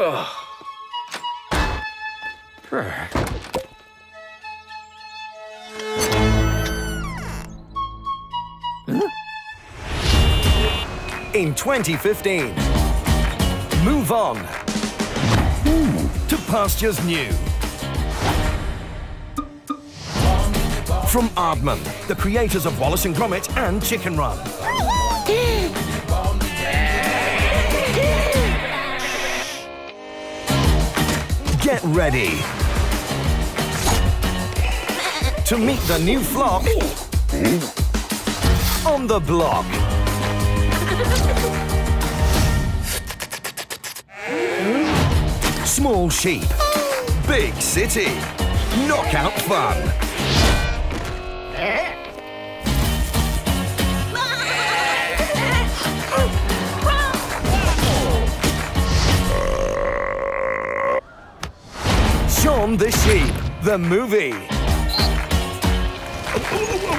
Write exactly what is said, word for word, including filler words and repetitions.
In twenty fifteen, move on to pastures new. From Aardman, the creators of Wallace and Gromit and Chicken Run. Get ready to meet the new flock on the block. Small sheep, big city, knockout fun. Shaun the Sheep, the movie.